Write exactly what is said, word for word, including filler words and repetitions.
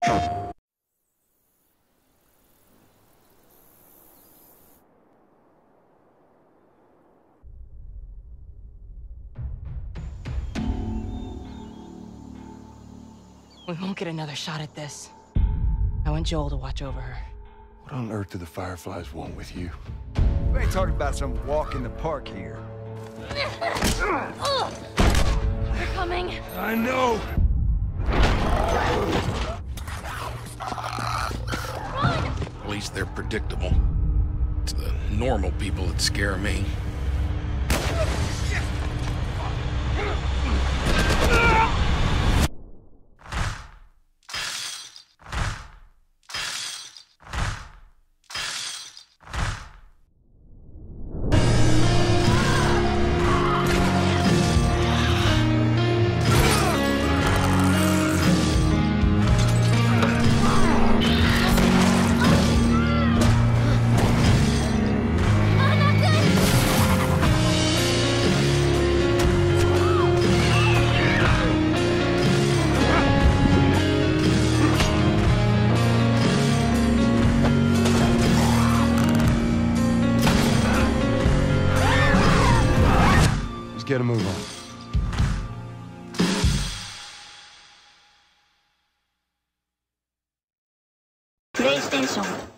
We won't get another shot at this. I want Joel to watch over her. What on earth do the Fireflies want with you? We ain't talking about some walk in the park here. They're coming. I know! At least they're predictable. It's the normal people that scare me. Let's get a move on. PlayStation